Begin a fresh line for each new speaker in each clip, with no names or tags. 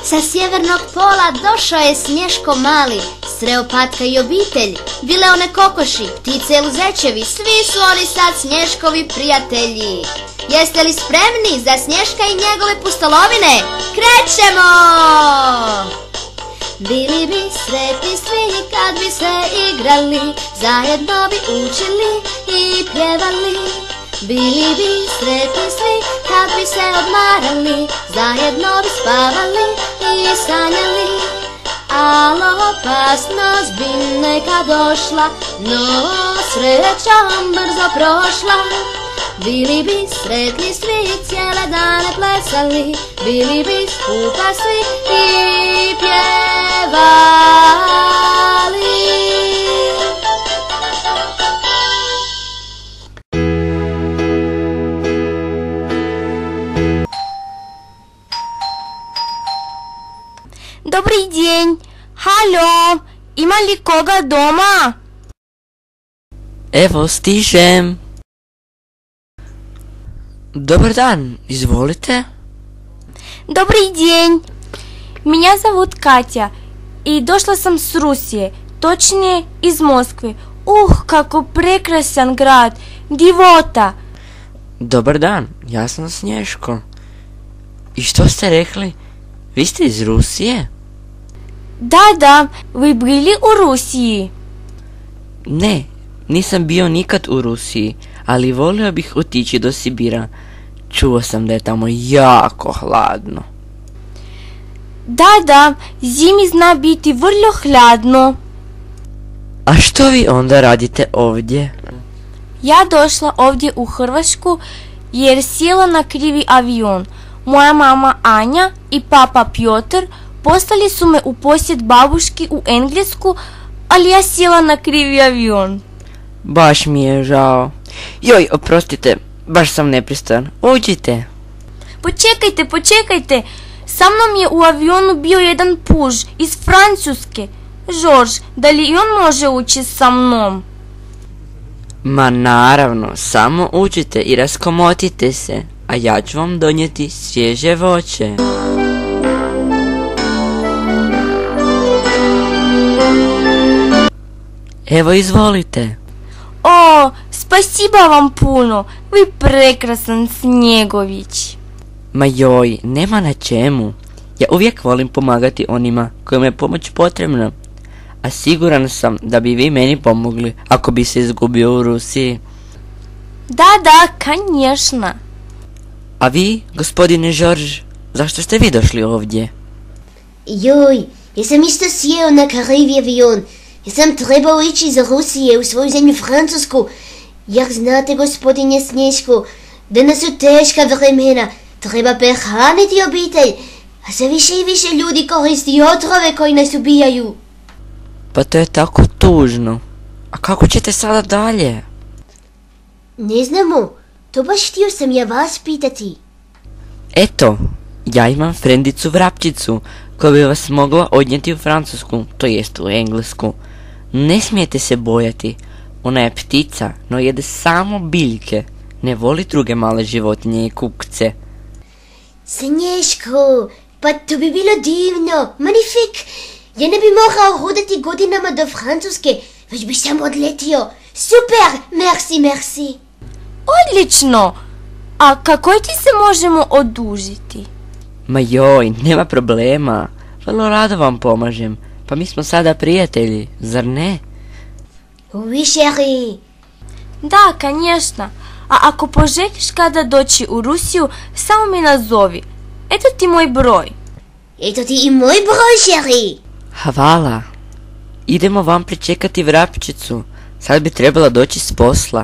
Sa sjevernog pola došao je Snješko mali, sreo Patka i obitelj, bile one kokoši, ptice i luzečevi, svi su oni sad Snješkovi prijatelji. Jeste li spremni za Snješka i njegove pustolovine? Krećemo! Bili bi sretni svi kad bi se igrali, zajedno bi učili i pjevali. Bili bi sretni svi kad bi se odmarali, zajedno bi spavali i sanjali. Al opasnost bi neka došla, no srećom brzo prošla. Bili bi sretni svi, cijele dane plesali, bili bi skupa svi i pjevali.
Добрый день! Halo, ima li koga doma?
Evo, stižem. Dobar dan, izvolite.
Добрый день! Меня зовут Катя, и дошла sam с Rusije, точнее из Москвы. Ух, kako prekrasan grad, divota!
Dobar dan, ja sam Snješko. I što ste rekli? Vi ste iz Rusije?
Да, вы были у Rusiji?
Ne, nisam bio nikad u Rusiji, ali volio bih otići do Sibira. Čuo sam da je tamo jako hladno.
Da, zimi zna biti vrlo hladno.
A što vi onda radite ovdje?
Ja došla ovdje u Hrvatsku jer sjela na krivi avion. Moja mama Anja i papa Piotr poslali su me u posjet babuški u Englesku, ali ja sjela na krivi avion.
Baš mi je žao. Joj, oprostite, baš sam nepristojan. Uđite.
Počekajte. Sa mnom je u avionu bio jedan puž iz Francuske. Žorž, da li i on može ući sa mnom?
Ma naravno, samo uđite i raskomotite se, a ja ću vam donijeti svježe voće. Evo, izvolite.
O, spasiba vam puno, vi prekrasan Snjegović.
Ma joj, nema na čemu. Ja uvijek volim pomagati onima kojima je pomoć potrebna. A siguran sam da bi vi meni pomogli ako bi se izgubio u Rusiji.
Da, конечно.
A vi, gospodine Žorž, zašto ste vi došli ovdje?
Joj, ja sam isto sjeo na krivi avion. Ja sam trebao ići iz Rusije u svoju zemlju Francusku. Jer znate, gospodine Snješko, danas su teška vremena. Treba prehraniti obitelj. A sve više i više ljudi koristi otrove koji nas ubijaju.
Pa to je tako tužno. A kako ćete sada dalje?
Ne znamo, to baš htio sam ja vas pitati.
Eto, ja imam frendicu Vrapčicu koja bi vas mogla odnijeti u Francusku, to jest u Englesku. Ne smijete se bojati, ona je ptica, no jede samo biljke. Ne voli druge male životinje i kukce.
Snješko, pa to bi bilo divno, magnifik. Ja ne bi morao hodati godinama do Francuske, već bi sam odletio. Super, merci.
Odlično! A kako ti se možemo odužiti?
Ma joj, nema problema. Vrlo rado vam pomažem. Pa mi smo sada prijatelji, zar ne?
Oui, chérie.
Da, конечно. A ako poželiš kada doći u Rusiju, samo mi nazovi. Eto ti moj broj.
Eto ti i moj broj, chérie.
Hvala. Idemo vam pričekati Vrapčicu. Sad bi trebala doći s posla.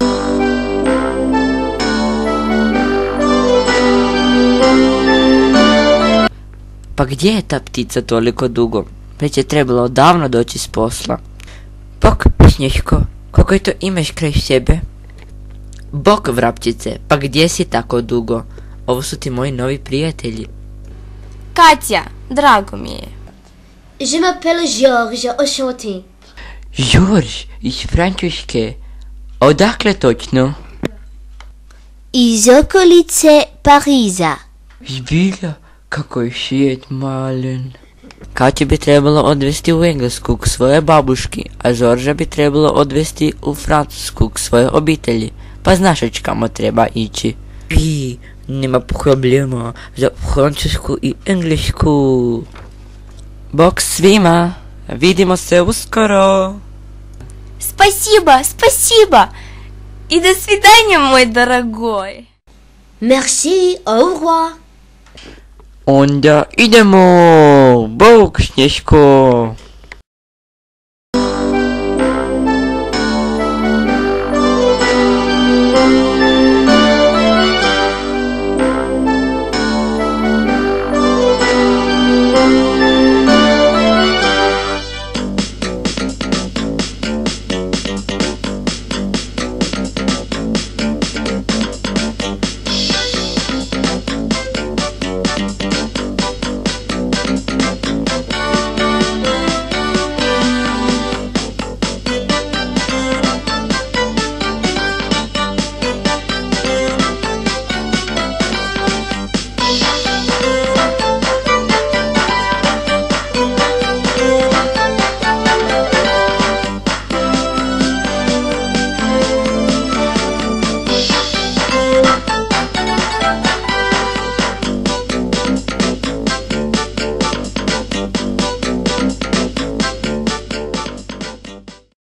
Pa gdje je ta ptica toliko dugo? Već je trebalo odavno doći s posla. Bok, Snješko, kako je to imaš kraj sebe? Bok, Vrapčice, pa gdje si tako dugo? Ovo su ti moji novi prijatelji.
Katja, drago mi je.
Je m'appelle Georges, enchanté.
Georges, iz Francuske. Odakle točno?
Iz okolice Pariza.
Zbilja, Kako je svijet malen. Katju bi trebalo odvesti u Englesku k svoje babuški, a Žorža bi trebalo odvesti u Francusku k svoje obitelji. Pa znaš već kamo treba ići. Nema problema za Francusku i Englesku. Bok svima, vidimo se uskoro.
Спасибо. И до свидания, мой дорогой.
Merci, au revoir.
Onda idemo. Bok, Snježko.